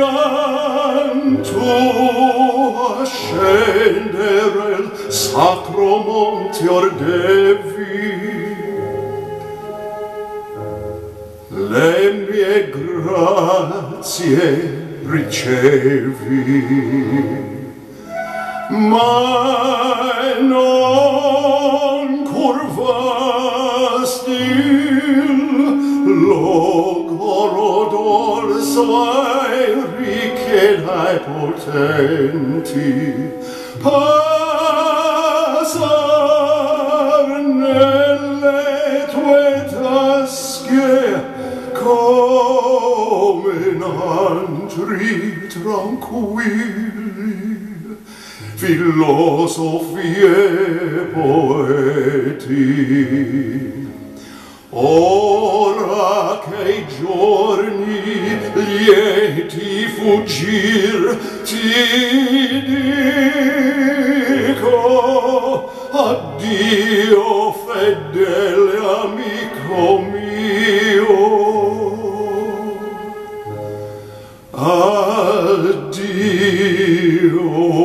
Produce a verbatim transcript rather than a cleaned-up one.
pianto a scendere il sacro monte ordevi, le mie grazie ricevi, ma non curvasti il logoro d'orsai ricche dai potenti, passar nelle tue tasche come nantri tranquilli, filosofie poeti. Ora che i giorni lieti fuggir ti dico, addio fedele amico mio, addio.